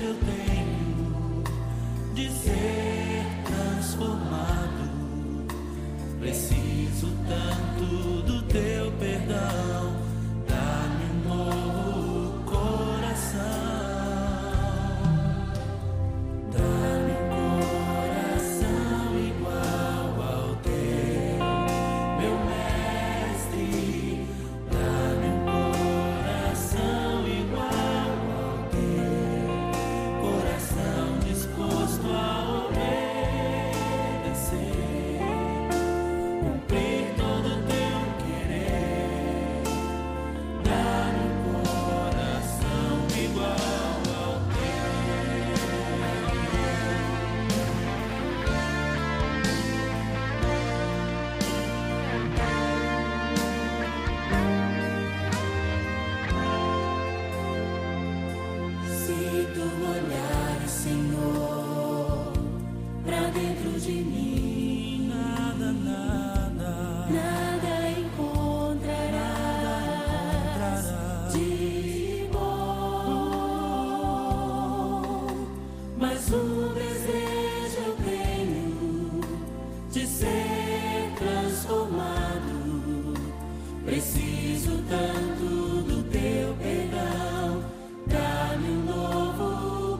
eu tenho de ser transformado. Preciso tanto do teu perdão. Dá-me um novo coração. Dá-me um coração igual ao teu, meu mestre. Dá-me um coração igual ao teu, coração disposto a obedecer, cumprir todo o teu querer. Dá-me um coração igual ao teu. Se tu olhares, Senhor, pra dentro de mim, nada encontrarás de bom. Mas um desejo eu tenho de ser transformado. Preciso tanto do teu perdão. Dá-me um novo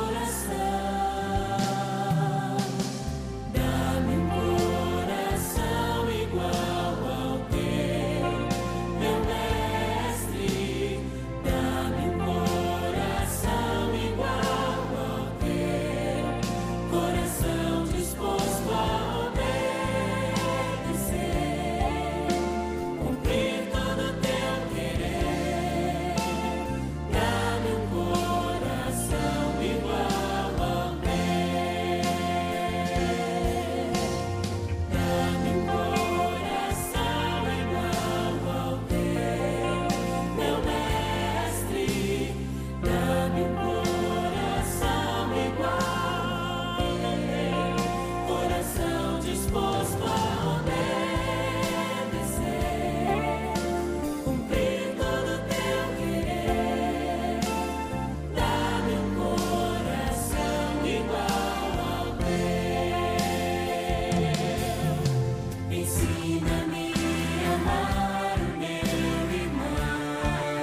coração. Dá-me um coração igual ao teu, meu mestre. Dá-me um coração igual ao teu, coração disposto a obedecer, cumprir todo o teu querer. Dá-me um coração igual ao teu. Dá-me um coração igual ao teu, meu mestre. Dá-me um coração igual ao teu, coração disposto a obedecer, cumprir todo o teu querer. Dá-me um coração igual ao teu. Ensina-me a amar o meu irmão,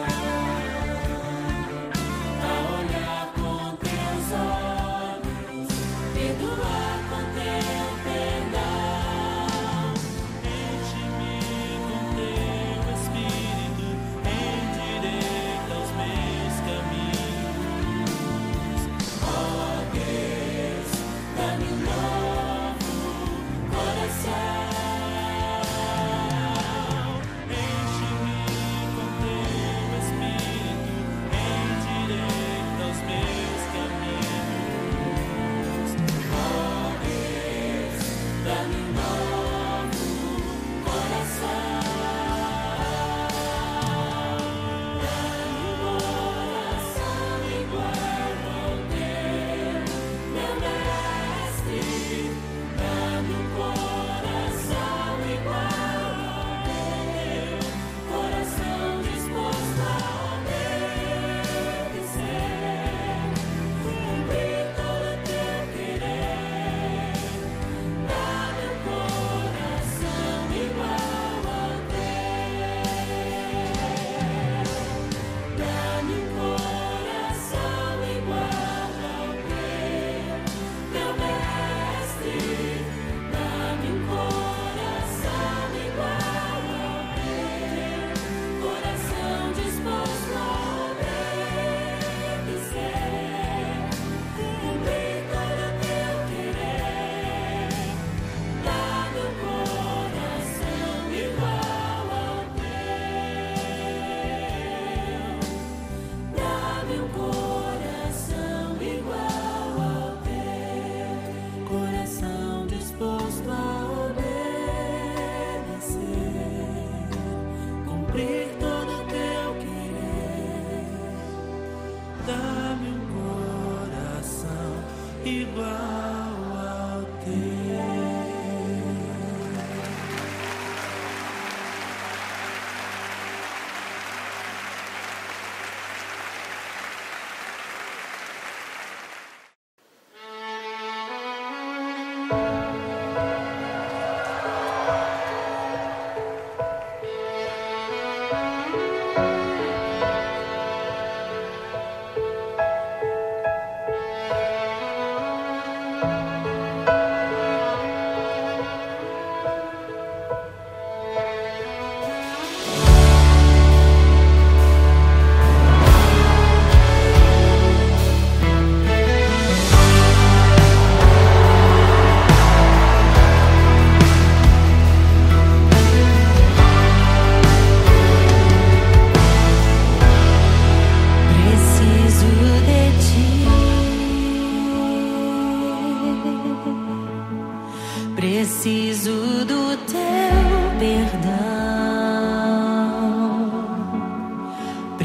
a olhar com teus olhos, perdoar com teu perdão. Enche-me com teu Espírito, endireita os meus caminhos. Ó Deus, dá-me um novo coração. Enche-me com teu Espírito, endireita os meus caminhos. Ó Deus, dá-me um novo coração. Dá-me um coração igual ao teu, meu mestre. Dá-me um coração igual ao teu, coração disposto a obedecer, cumprir todo o teu querer. Dá-me um coração igual ao teu. Dá-me um coração igual ao teu, meu mestre. Dá-me um coração igual ao teu, coração disposto a obedecer, cumprir todo o teu querer. Dá-me um coração igual ao teu. Dá-me um coração igual ao teu, coração disposto a obedecer, cumprir todo o teu querer. Dá-me um coração igual ao teu.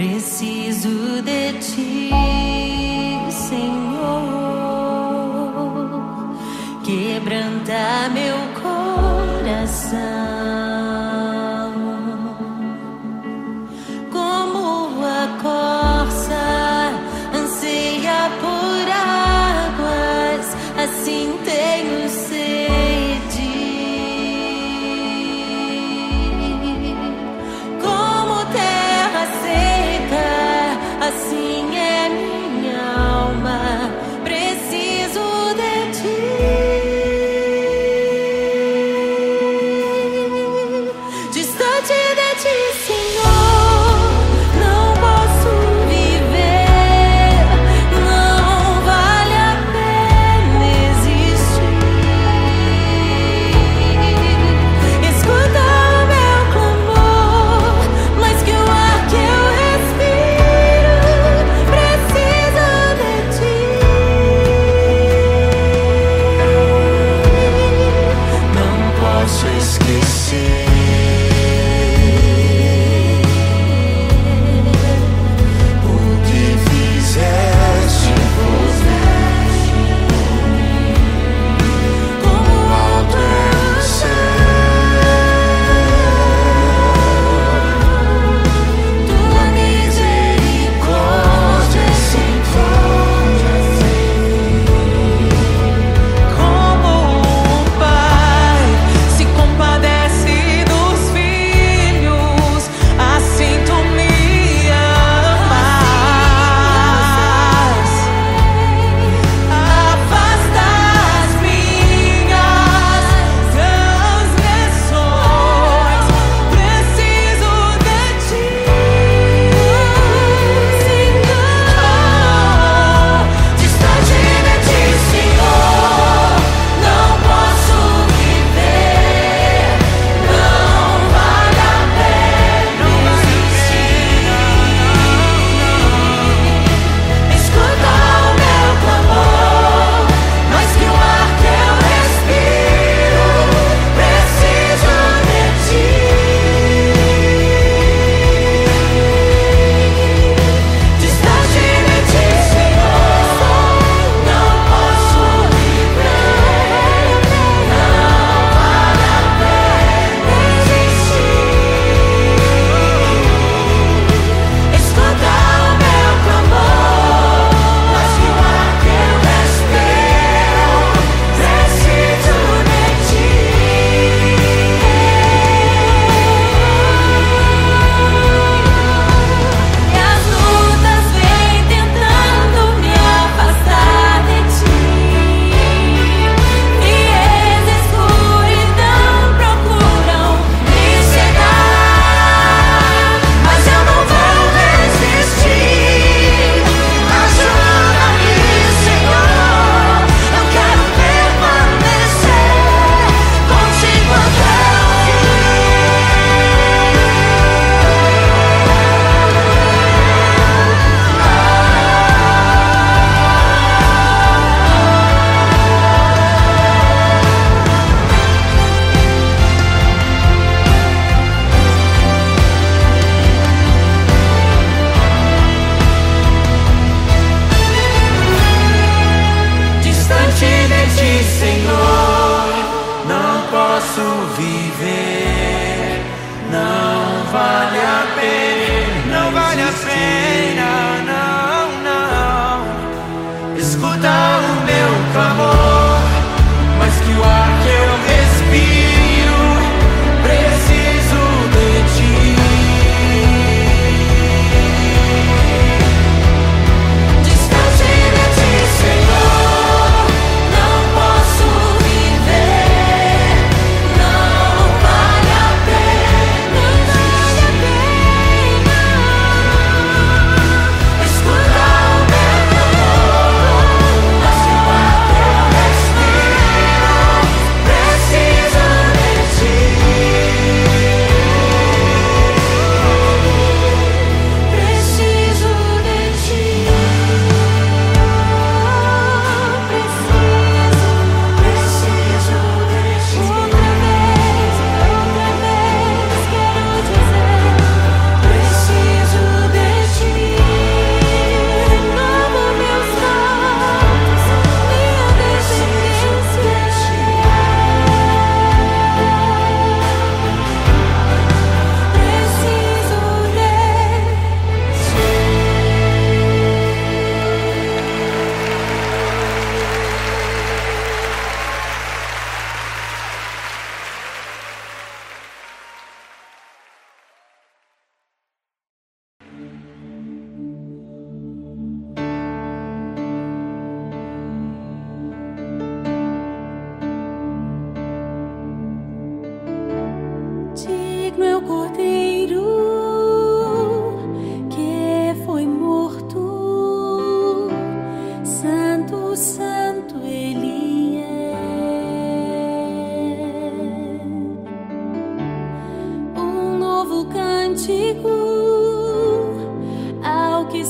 Preciso de ti, Senhor. Quebranta meu coração, como a corça anseia por águas, assim tenho sede. Como terra seca, assim é minha alma. Preciso de ti.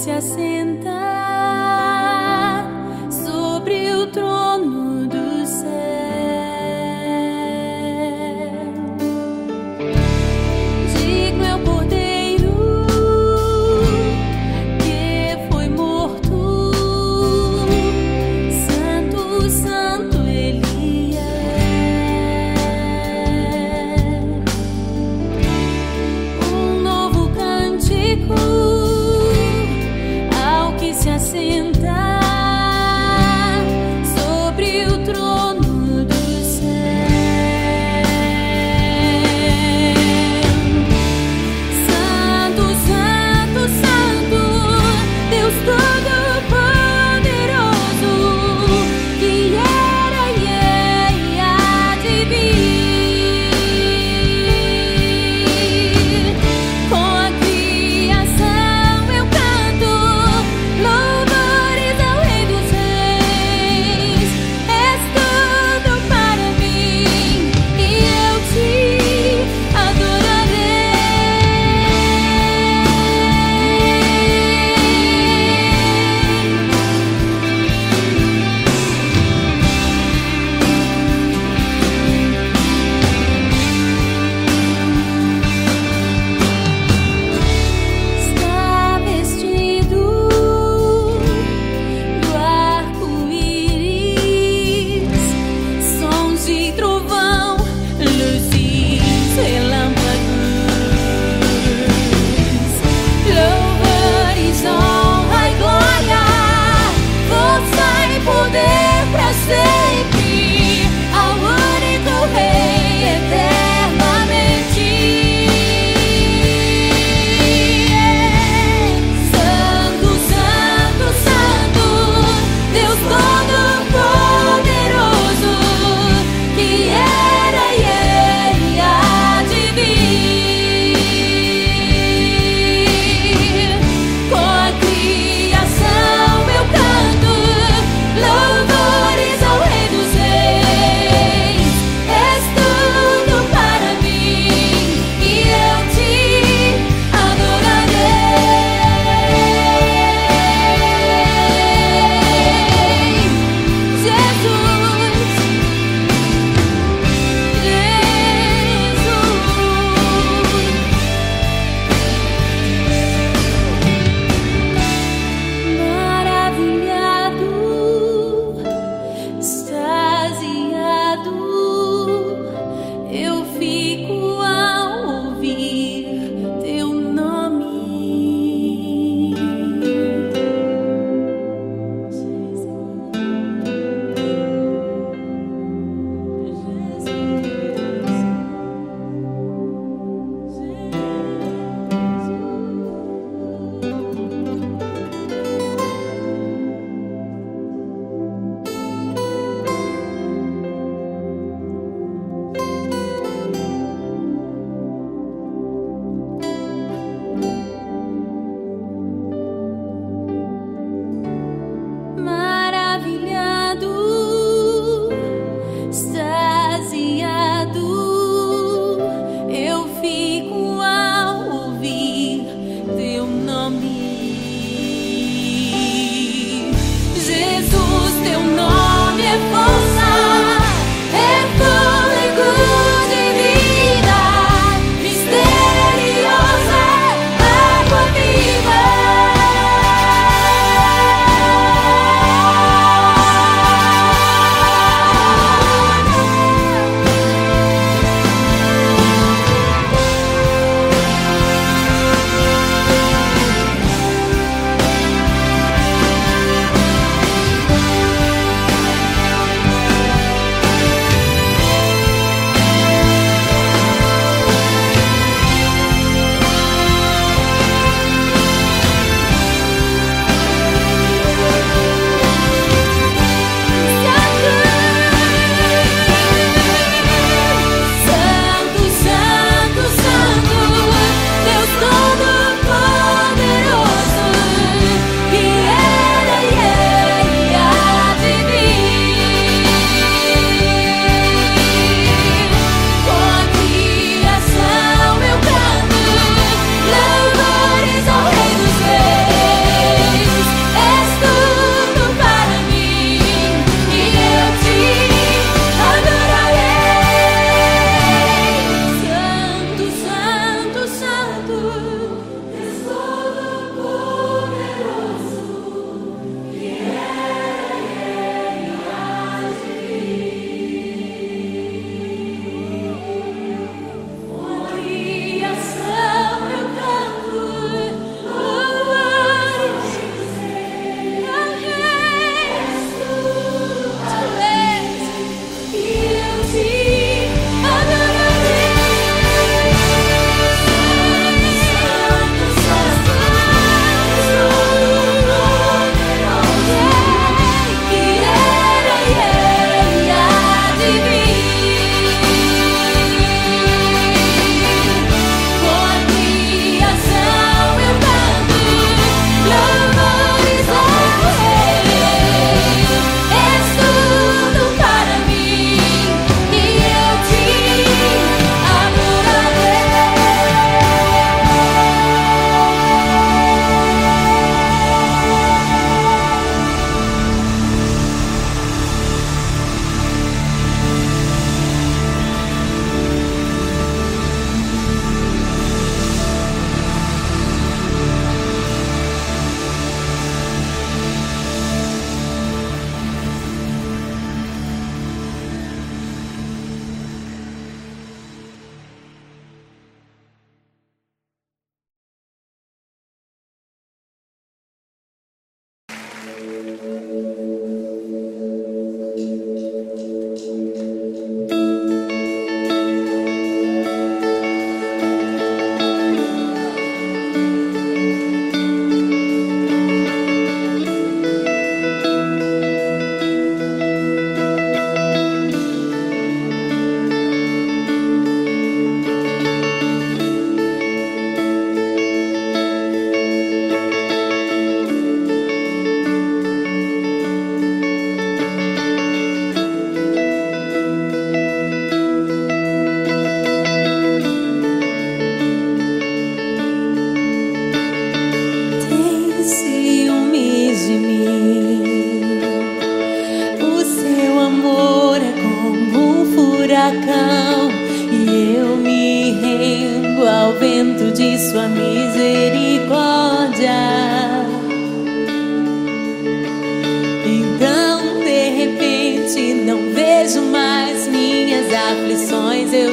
se assenta sobre o trono do céu. Digno é o Cordeiro que foi morto, santo, santo Ele é. Um novo cântico ao que se assenta sobre o trono do céu. Santo, santo, santo, Deus Todo-Poderoso, que era e é e há de vir. Com a criação eu canto louvores ao Rei dos Reis. És tudo para mim e eu te adorarei. Está vestido do arco-íris, sons de trovão, luzes, relâmpagos, louvores, honra e glória, força e poder pra sempre ao único Rei eternamente. Santo, santo, santo, Deus Todo-Poderoso, que era e é e há de vir. Com a criação eu canto louvores ao Rei dos Reis. És tudo para mim e eu te adorarei. Jesus, maravilhado, extasiado, eu fico ao ouvir teu nome. Maravilhado, extasiado, eu fico ao ouvir teu nome. Jesus, teu nome é força, é fôlego de vida, misteriosa água viva.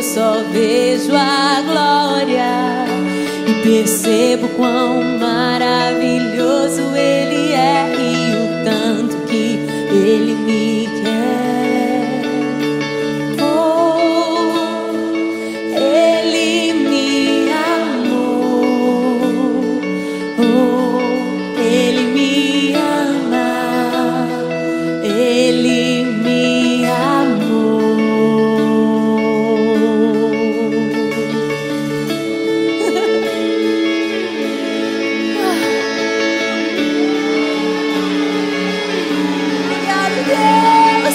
só vejo a glória e percebo quão maravilhoso Ele é e o tanto que Ele me quer. Oh, Ele me amou. Oh, Ele me ama. Ele me amou. Obrigado, Deus.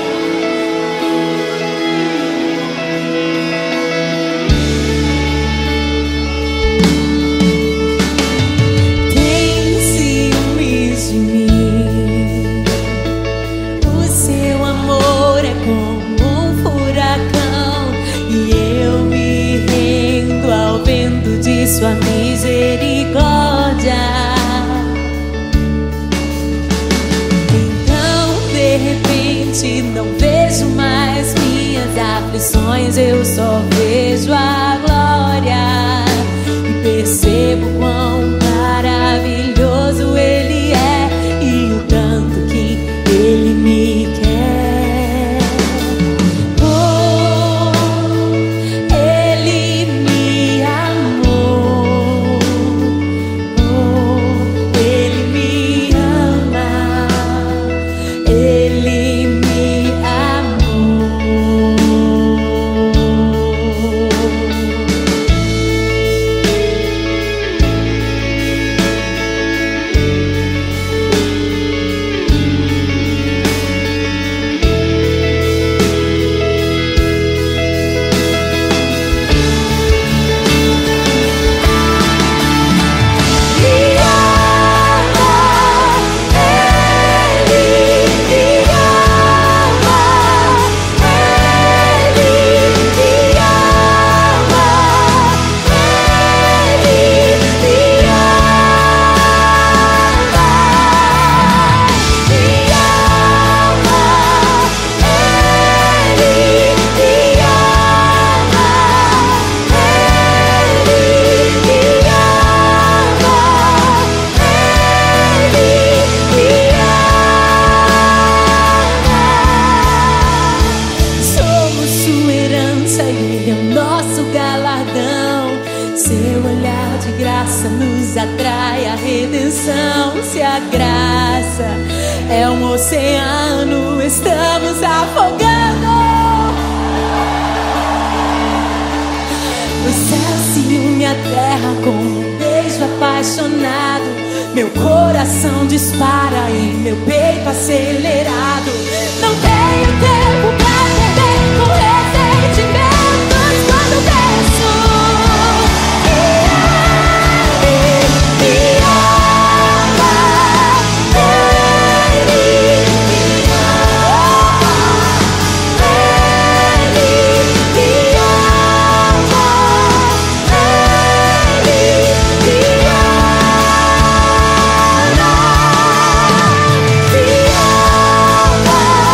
Tem ciúmes de mim. O seu amor é como um furacão e eu me rendo ao vento de sua misericórdia. Então, de repente, não vejo mais minhas aflições, eu só vejo a glória e percebo quão maravilhoso Ele é e o tanto que Ele me quer. Oh, Ele me amou. Oh, Ele me ama. Ele me amou. Somos sua herança e Ele é o nosso galardão. Seu olhar de graça nos atrai à redenção. Se a graça é um oceano, estamos afogando. O céu se une à terra com um beijo apaixonado. Meu coração dispara e meu peito acelerado. Não tenho tempo pra perder com ressentimentos quando penso que Ele me ama. Ele me ama. Ele me ama. Ele me ama. Me ama.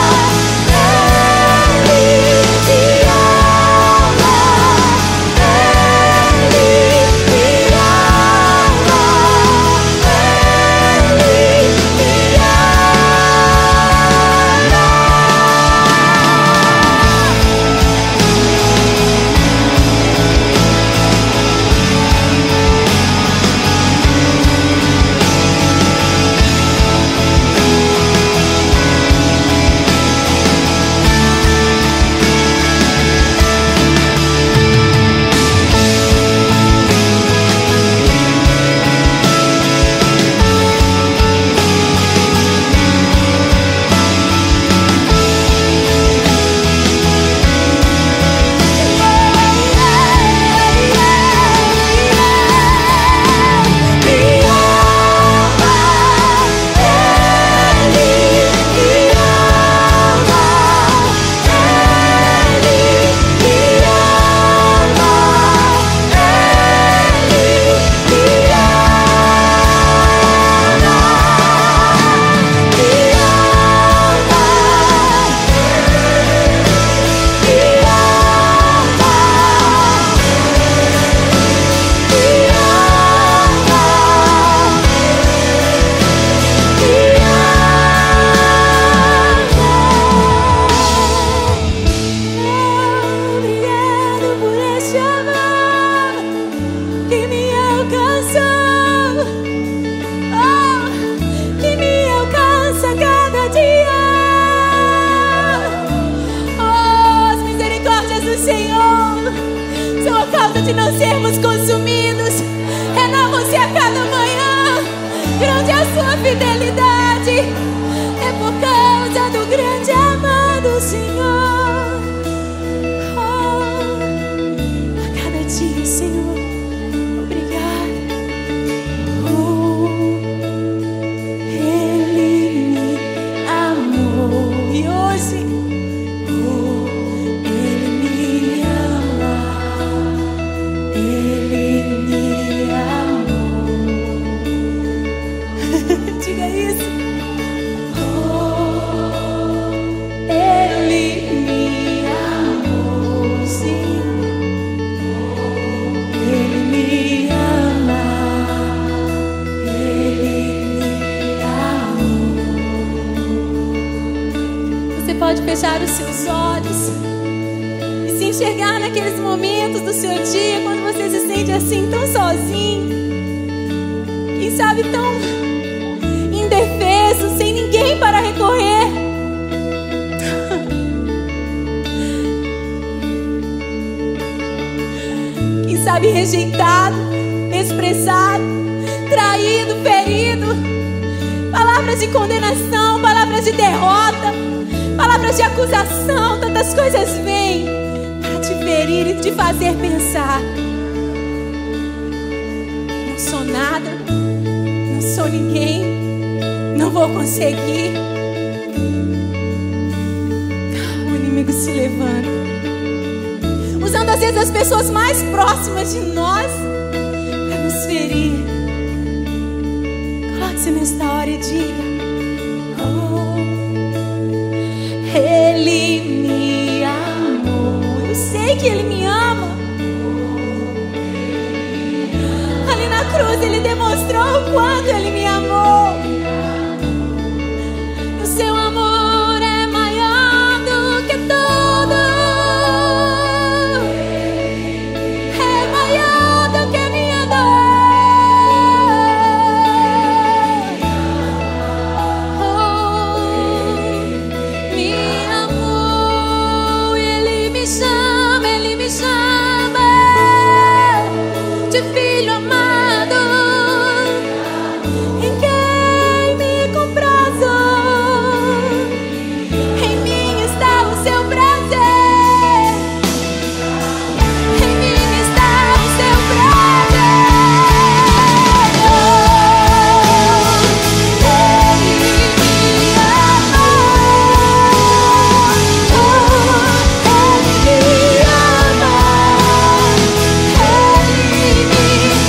de não sermos consumidos. Renova-se a cada manhã. Grande é a sua fidelidade. É por causa do grande amor do Senhor. Oh, a cada dia, Senhor, obrigada. Oh, Ele me amou. E hoje, oh, Ele me ama. Ele me amou. Diga isso. Oh, Ele me amou, sim. Ele me ama. Ele me amou. Você pode fechar os seus olhos e se enxergar naqueles momentos do seu dia quando você se sente assim tão sozinho. Quem sabe tão indefeso, sem ninguém para recorrer. Quem sabe rejeitado, desprezado, traído, ferido. Palavras de condenação, palavras de derrota, palavras de acusação. Tantas coisas vêm para te ferir e te fazer pensar: não sou nada, não sou ninguém, não vou conseguir. O inimigo se levanta, usando às vezes as pessoas mais próximas de nós para nos ferir. Coloque-se nesta hora e diga: oh, Ele me amou. Eu sei que Ele me ama. Ali na cruz Ele demonstrou o quanto Ele me amou. O seu amor é maior do que tudo. É maior do que minha dor. Oh, me amou. Ele me chama, Ele me chama de filho amado, em quem me comprazo. Em mim está o seu prazer. Em mim está o seu prazer. Oh, Ele me ama. Oh, Ele me ama. Ele me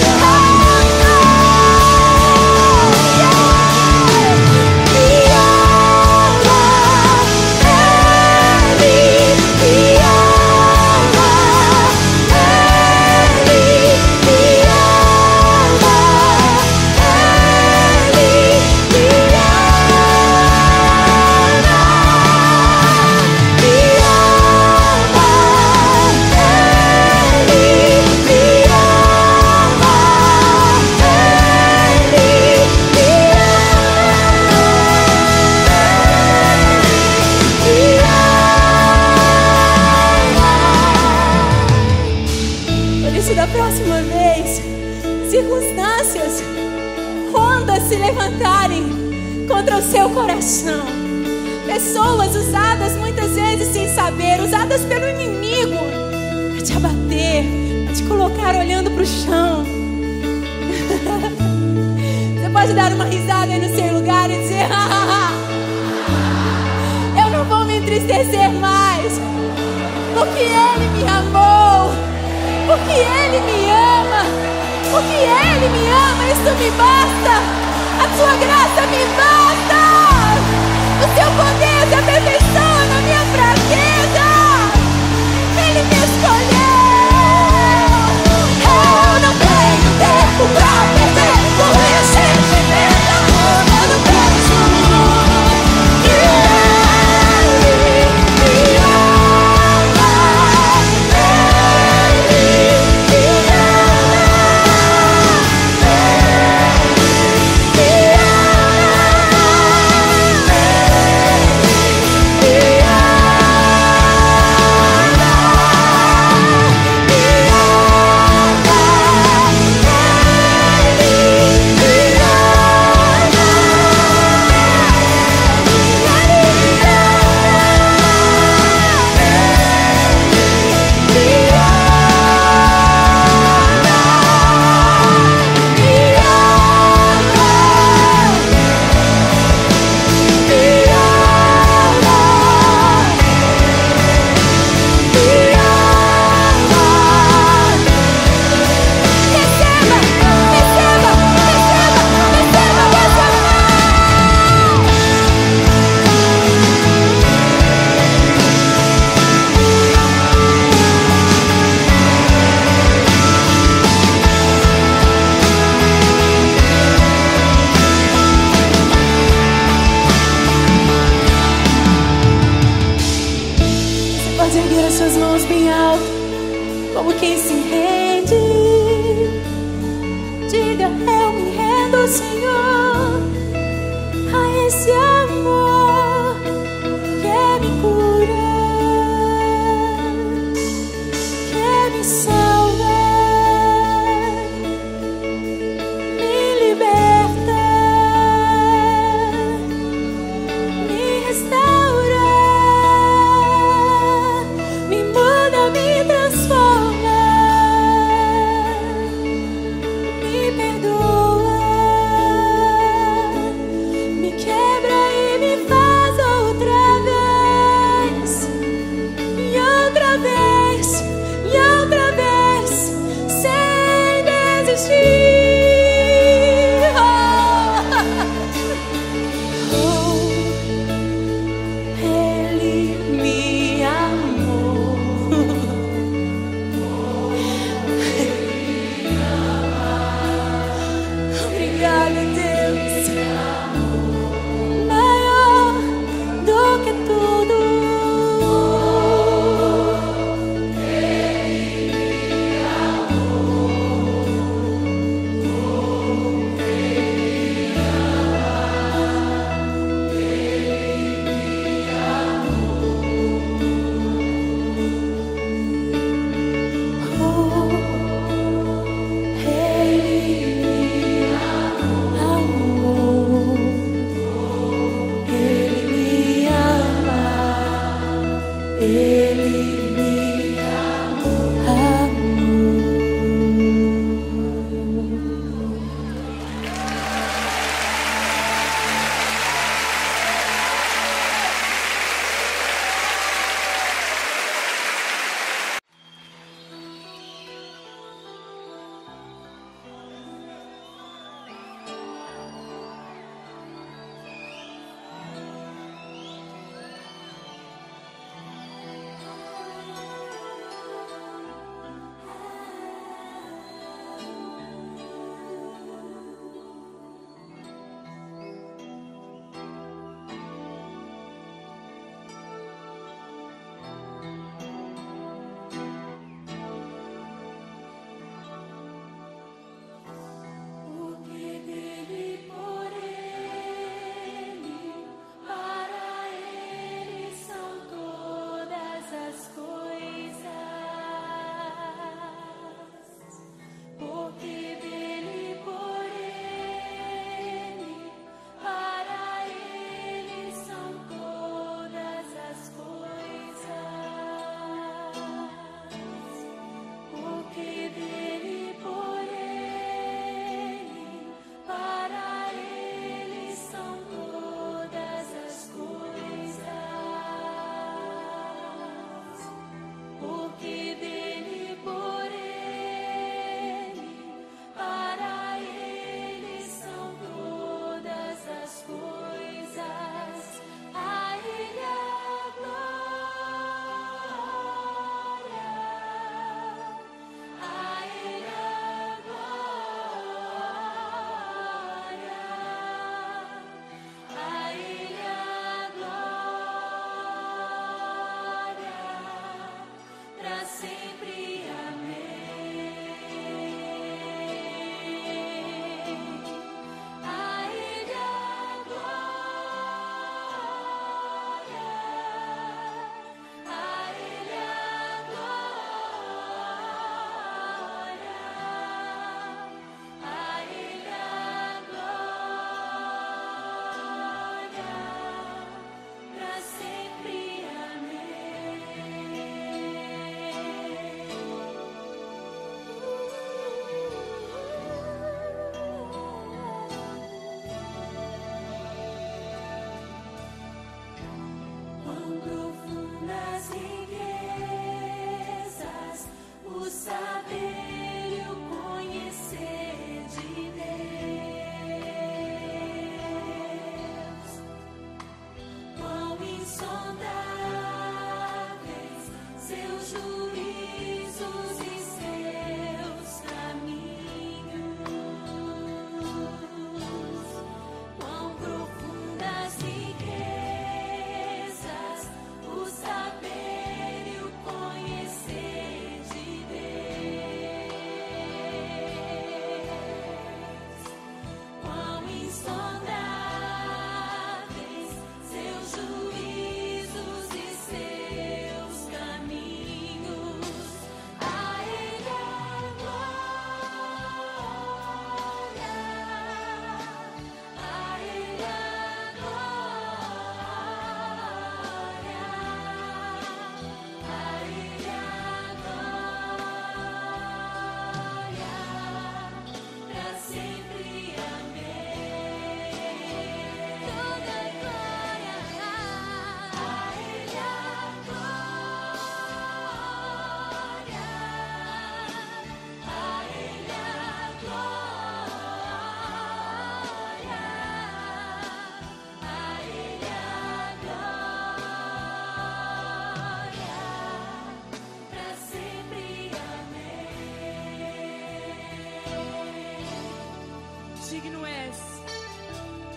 Por isso, da próxima vez, circunstâncias, ondas se levantarem contra o seu coração, pessoas usadas muitas vezes sem saber, usadas pelo inimigo para te abater, para te colocar olhando para o chão. Você pode dar uma risada aí no seu lugar e dizer: eu não vou me entristecer mais, porque Ele me amou, porque Ele me ama, porque Ele me ama. Isso me basta, a sua graça me basta. O seu poder se aperfeiçoa na minha fraqueza. Ele me escolheu. Eu não tenho tempo pra perder com ressentimento, amando preso. Ele me ama. Ele me ama.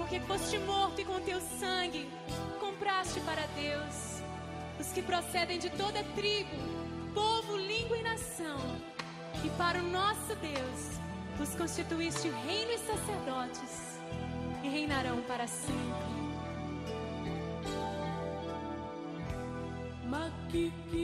porque foste morto e com teu sangue compraste para Deus os que procedem de toda tribo, povo, língua e nação. E para o nosso Deus os constituíste reino e sacerdotes, e reinarão para sempre. Makikita